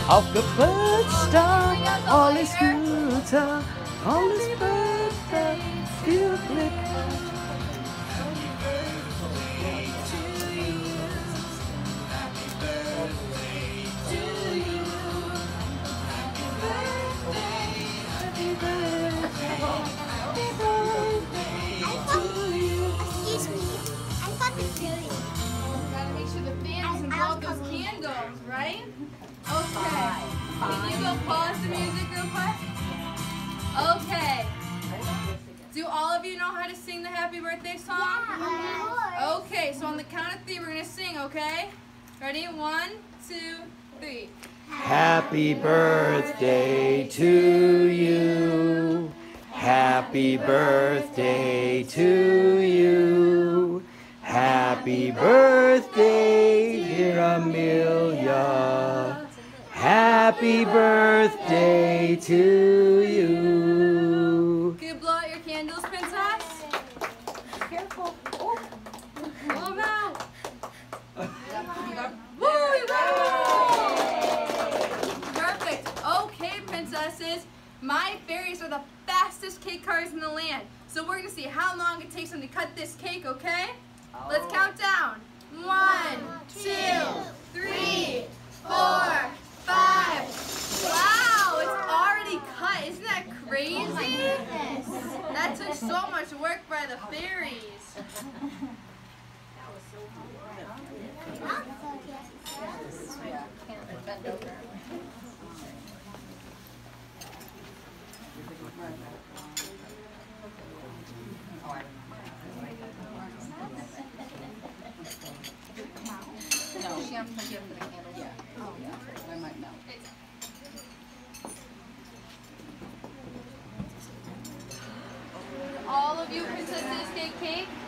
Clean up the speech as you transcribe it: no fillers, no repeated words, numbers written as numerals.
Geburtstag, alles Gute, alles Gute, viel Glück. Excuse me, I thought the fairy. Gotta make sure the fan doesn't blow up those candles, right? Okay. Can you go pause the music real quick? Okay. Do all of you know how to sing the happy birthday song? Yeah. Okay, so on the count of 3, we're gonna sing, okay? Ready? 1, 2, 3. Happy birthday to you. Happy birthday to you. Happy birthday, dear Amelia. Happy birthday to you. Can you blow out your candles, Princess? Careful. Blow them out. Woo, you got it. Perfect. Okay, princesses. My fairies are the fastest cake cutters in the land. So we're going to see how long it takes them to cut this cake, okay? Let's count down. 1, 2, 3, 4, 5. Wow, it's already cut. Isn't that crazy? That took so much work by the fairies. All of you princesses get cake?